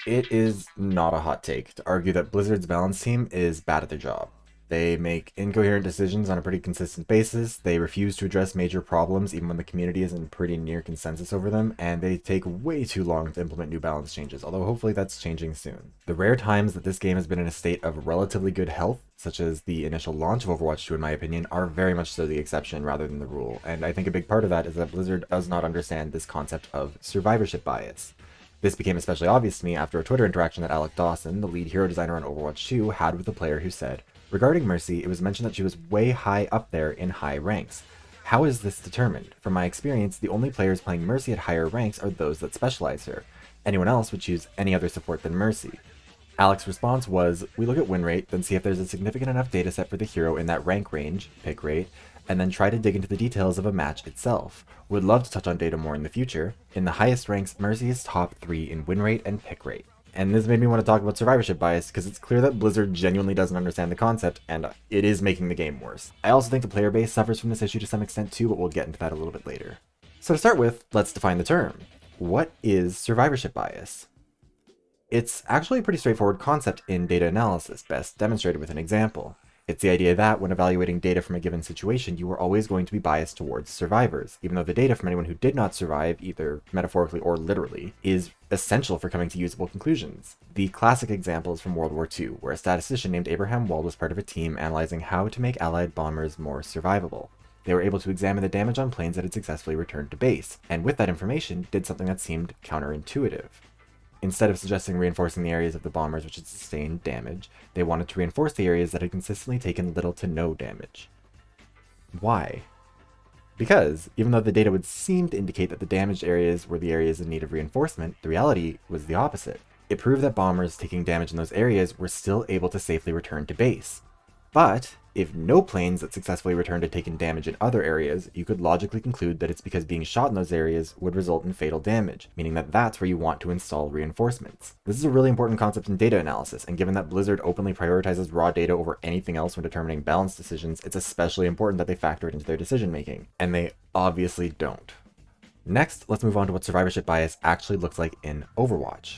It is not a hot take to argue that Blizzard's balance team is bad at their job. They make incoherent decisions on a pretty consistent basis, they refuse to address major problems even when the community is in pretty near consensus over them, and they take way too long to implement new balance changes, although hopefully that's changing soon. The rare times that this game has been in a state of relatively good health, such as the initial launch of Overwatch 2 in my opinion, are very much so the exception rather than the rule, and I think a big part of that is that Blizzard does not understand this concept of survivorship bias. This became especially obvious to me after a Twitter interaction that Alec Dawson, the lead hero designer on Overwatch 2, had with a player who said, regarding Mercy, it was mentioned that she was way high up there in high ranks. How is this determined? From my experience, the only players playing Mercy at higher ranks are those that specialize her. Anyone else would choose any other support than Mercy. Alec's response was, we look at win rate, then see if there's a significant enough dataset for the hero in that rank range, pick rate, and then try to dig into the details of a match itself. Would love to touch on data more in the future. In the highest ranks, Mercy is top 3 in win rate and pick rate. And this made me want to talk about survivorship bias, because it's clear that Blizzard genuinely doesn't understand the concept, and it is making the game worse. I also think the player base suffers from this issue to some extent too, but we'll get into that a little bit later. So to start with, let's define the term. What is survivorship bias? It's actually a pretty straightforward concept in data analysis, best demonstrated with an example. It's the idea that when evaluating data from a given situation, you are always going to be biased towards survivors, even though the data from anyone who did not survive, either metaphorically or literally, is essential for coming to usable conclusions. The classic example is from World War II, where a statistician named Abraham Wald was part of a team analyzing how to make Allied bombers more survivable. They were able to examine the damage on planes that had successfully returned to base, and with that information, did something that seemed counterintuitive. Instead of suggesting reinforcing the areas of the bombers which had sustained damage, they wanted to reinforce the areas that had consistently taken little to no damage. Why? Because, even though the data would seem to indicate that the damaged areas were the areas in need of reinforcement, the reality was the opposite. It proved that bombers taking damage in those areas were still able to safely return to base. But, if no planes that successfully returned had taken damage in other areas, you could logically conclude that it's because being shot in those areas would result in fatal damage, meaning that that's where you want to install reinforcements. This is a really important concept in data analysis, and given that Blizzard openly prioritizes raw data over anything else when determining balance decisions, it's especially important that they factor it into their decision making, and they obviously don't. Next, let's move on to what survivorship bias actually looks like in Overwatch.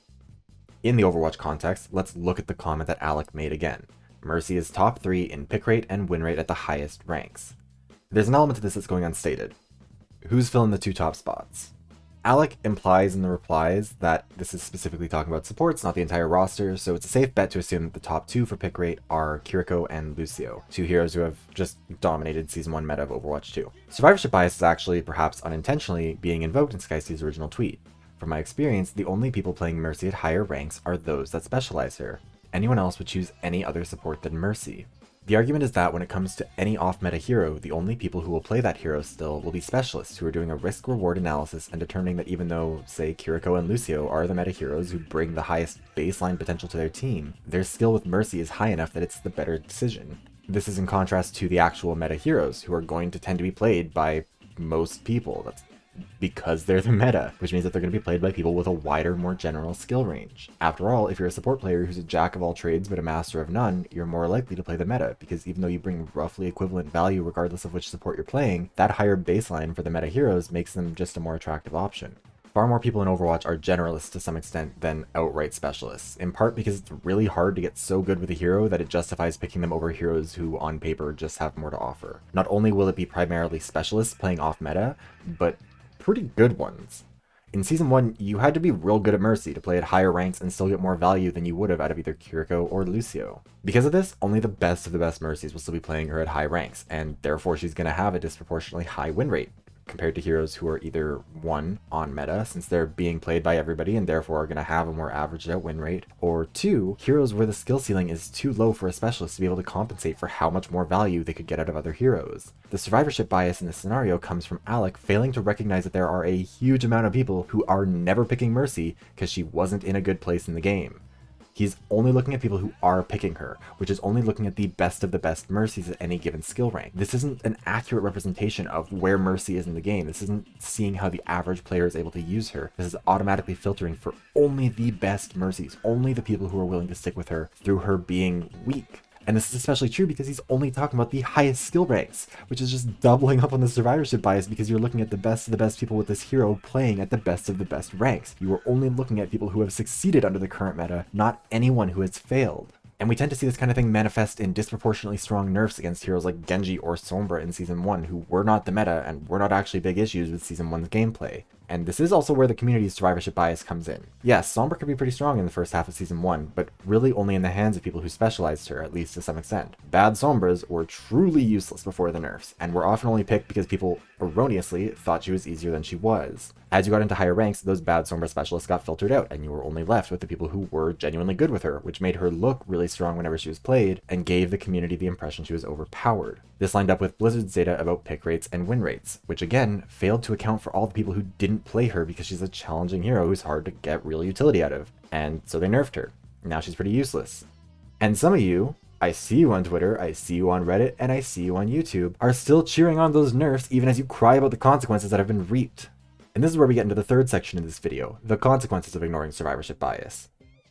In the Overwatch context, let's look at the comment that Alec made again. Mercy is top 3 in pick rate and win rate at the highest ranks. There's an element to this that's going unstated. Who's filling the 2 top spots? Alec implies in the replies that this is specifically talking about supports, not the entire roster, so it's a safe bet to assume that the top 2 for pick rate are Kiriko and Lucio, 2 heroes who have just dominated Season 1 meta of Overwatch 2. Survivorship bias is actually, perhaps unintentionally, being invoked in SkyC's original tweet. From my experience, the only people playing Mercy at higher ranks are those that specialize her. Anyone else would choose any other support than Mercy. The argument is that when it comes to any off-meta hero, the only people who will play that hero still will be specialists who are doing a risk-reward analysis and determining that even though, say, Kiriko and Lucio are the meta heroes who bring the highest baseline potential to their team, their skill with Mercy is high enough that it's the better decision. This is in contrast to the actual meta heroes, who are going to tend to be played by most people. That's because they're the meta, which means that they're going to be played by people with a wider, more general skill range. After all, if you're a support player who's a jack of all trades but a master of none, you're more likely to play the meta, because even though you bring roughly equivalent value regardless of which support you're playing, that higher baseline for the meta heroes makes them just a more attractive option. Far more people in Overwatch are generalists to some extent than outright specialists, in part because it's really hard to get so good with a hero that it justifies picking them over heroes who, on paper, just have more to offer. Not only will it be primarily specialists playing off meta, but pretty good ones. In Season 1, you had to be real good at Mercy to play at higher ranks and still get more value than you would have out of either Kiriko or Lucio. Because of this, only the best of the best Mercies will still be playing her at high ranks, and therefore she's going to have a disproportionately high win rate, compared to heroes who are either, 1, on meta, since they're being played by everybody and therefore are going to have a more averaged out win rate, or 2, heroes where the skill ceiling is too low for a specialist to be able to compensate for how much more value they could get out of other heroes. The survivorship bias in this scenario comes from Alec failing to recognize that there are a huge amount of people who are never picking Mercy because she wasn't in a good place in the game. He's only looking at people who are picking her, which is only looking at the best of the best Mercies at any given skill rank. This isn't an accurate representation of where Mercy is in the game. This isn't seeing how the average player is able to use her. This is automatically filtering for only the best Mercies, only the people who are willing to stick with her through her being weak. And this is especially true because he's only talking about the highest skill ranks, which is just doubling up on the survivorship bias because you're looking at the best of the best people with this hero playing at the best of the best ranks. You are only looking at people who have succeeded under the current meta, not anyone who has failed. And we tend to see this kind of thing manifest in disproportionately strong nerfs against heroes like Genji or Sombra in Season 1, who were not the meta and were not actually big issues with Season 1's gameplay. And this is also where the community's survivorship bias comes in. Yes, Sombra could be pretty strong in the first half of Season 1, but really only in the hands of people who specialized her, at least to some extent. Bad Sombras were truly useless before the nerfs, and were often only picked because people erroneously thought she was easier than she was. As you got into higher ranks, those bad Sombra specialists got filtered out, and you were only left with the people who were genuinely good with her, which made her look really strong whenever she was played, and gave the community the impression she was overpowered. This lined up with Blizzard's data about pick rates and win rates, which again failed to account for all the people who didn't play her because she's a challenging hero who's hard to get real utility out of, and so they nerfed her. Now she's pretty useless. And some of you, I see you on Twitter, I see you on Reddit, and I see you on YouTube, are still cheering on those nerfs even as you cry about the consequences that have been reaped. And this is where we get into the third section of this video, the consequences of ignoring survivorship bias.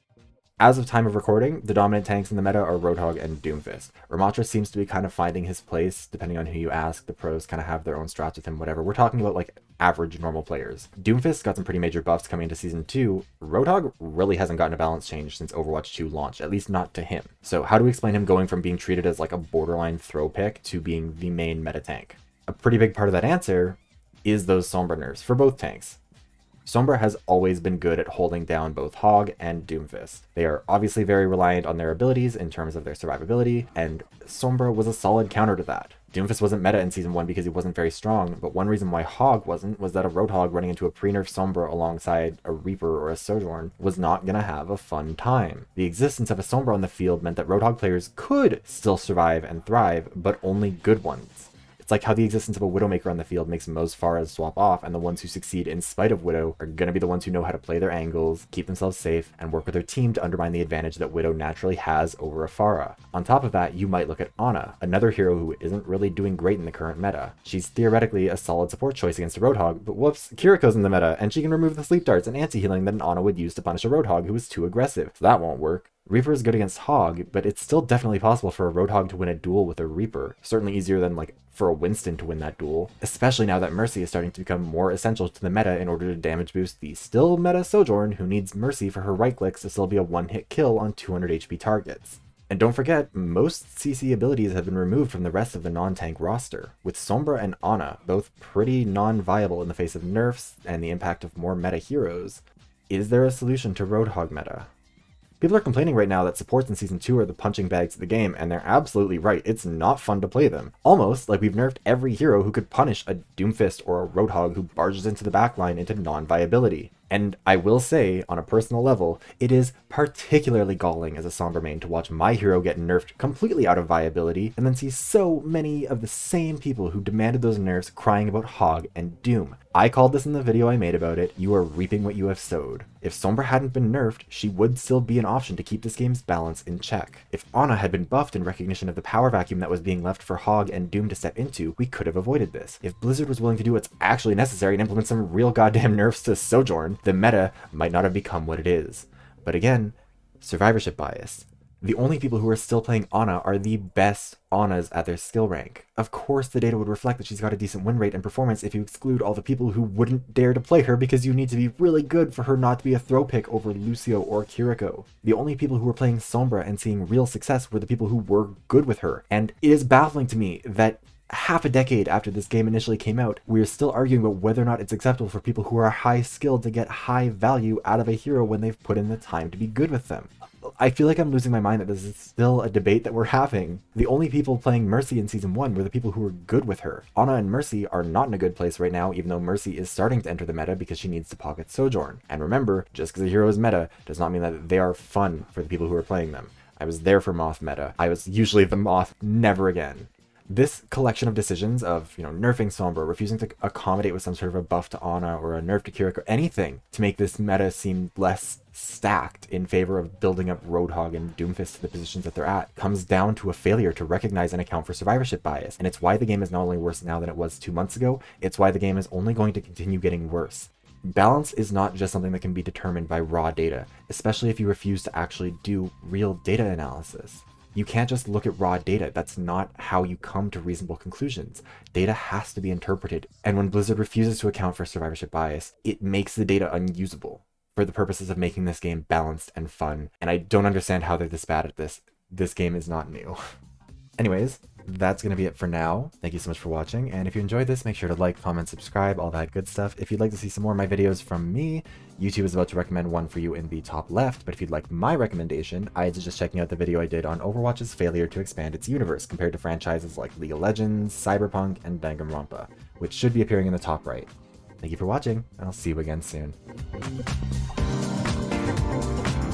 As of time of recording, the dominant tanks in the meta are Roadhog and Doomfist. Ramattra seems to be kind of finding his place, depending on who you ask. The pros kind of have their own strats with him, whatever. We're talking about like average normal players. Doomfist got some pretty major buffs coming into Season 2. Roadhog really hasn't gotten a balance change since Overwatch 2 launched, at least not to him. So how do we explain him going from being treated as like a borderline throw pick to being the main meta tank? A pretty big part of that answer is those Sombra nerfs for both tanks. Sombra has always been good at holding down both Hog and Doomfist. They are obviously very reliant on their abilities in terms of their survivability, and Sombra was a solid counter to that. Doomfist wasn't meta in Season 1 because he wasn't very strong, but one reason why Hog wasn't was that a Roadhog running into a pre-nerf Sombra alongside a Reaper or a Sojourn was not gonna have a fun time. The existence of a Sombra on the field meant that Roadhog players could still survive and thrive, but only good ones. It's like how the existence of a Widowmaker on the field makes most Pharahs swap off, and the ones who succeed in spite of Widow are going to be the ones who know how to play their angles, keep themselves safe, and work with their team to undermine the advantage that Widow naturally has over a Pharah. On top of that, you might look at Ana, another hero who isn't really doing great in the current meta. She's theoretically a solid support choice against a Roadhog, but whoops, Kiriko's in the meta, and she can remove the sleep darts and anti-healing that an Ana would use to punish a Roadhog who is too aggressive, so that won't work. Reaper is good against Hog, but it's still definitely possible for a Roadhog to win a duel with a Reaper. Certainly easier than like for a Winston to win that duel, especially now that Mercy is starting to become more essential to the meta in order to damage boost the still meta Sojourn, who needs Mercy for her right clicks to still be a one-hit kill on 200 HP targets. And don't forget, most CC abilities have been removed from the rest of the non-tank roster, with Sombra and Ana both pretty non-viable in the face of nerfs and the impact of more meta heroes. Is there a solution to Roadhog meta? People are complaining right now that supports in Season 2 are the punching bags of the game, and they're absolutely right. It's not fun to play them. Almost like we've nerfed every hero who could punish a Doomfist or a Roadhog who barges into the backline into non-viability. And I will say, on a personal level, it is particularly galling as a Sombra main to watch my hero get nerfed completely out of viability, and then see so many of the same people who demanded those nerfs crying about Hog and Doom. I called this in the video I made about it. You are reaping what you have sowed. If Sombra hadn't been nerfed, she would still be an option to keep this game's balance in check. If Ana had been buffed in recognition of the power vacuum that was being left for Hog and Doom to step into, we could have avoided this. If Blizzard was willing to do what's actually necessary and implement some real goddamn nerfs to Sojourn, the meta might not have become what it is. But again, survivorship bias. The only people who are still playing Ana are the best Anas at their skill rank. Of course the data would reflect that she's got a decent win rate and performance if you exclude all the people who wouldn't dare to play her because you need to be really good for her not to be a throw pick over Lucio or Kiriko. The only people who were playing Sombra and seeing real success were the people who were good with her, and it is baffling to me that half a decade after this game initially came out, we are still arguing about whether or not it's acceptable for people who are high skilled to get high value out of a hero when they've put in the time to be good with them. I feel like I'm losing my mind that this is still a debate that we're having. The only people playing Mercy in Season 1 were the people who were good with her. Ana and Mercy are not in a good place right now, even though Mercy is starting to enter the meta because she needs to pocket Sojourn. And remember, just because a hero is meta does not mean that they are fun for the people who are playing them. I was there for Moth meta. I was usually the Moth, never again. This collection of decisions of, nerfing Sombra, refusing to accommodate with some sort of a buff to Ana or a nerf to Kiriko, anything to make this meta seem less stacked in favor of building up Roadhog and Doomfist to the positions that they're at, comes down to a failure to recognize and account for survivorship bias. And it's why the game is not only worse now than it was 2 months ago, it's why the game is only going to continue getting worse. Balance is not just something that can be determined by raw data, especially if you refuse to actually do real data analysis. You can't just look at raw data. That's not how you come to reasonable conclusions. Data has to be interpreted. And when Blizzard refuses to account for survivorship bias, it makes the data unusable for the purposes of making this game balanced and fun. And I don't understand how they're this bad at this. This game is not new. Anyways, that's going to be it for now. Thank you so much for watching, and if you enjoyed this, make sure to like, comment, subscribe, all that good stuff. If you'd like to see some more of my videos from me, YouTube is about to recommend one for you in the top left, but if you'd like my recommendation, I'd suggest checking out the video I did on Overwatch's failure to expand its universe compared to franchises like League of Legends, Cyberpunk, and Danganronpa, which should be appearing in the top right. Thank you for watching, and I'll see you again soon.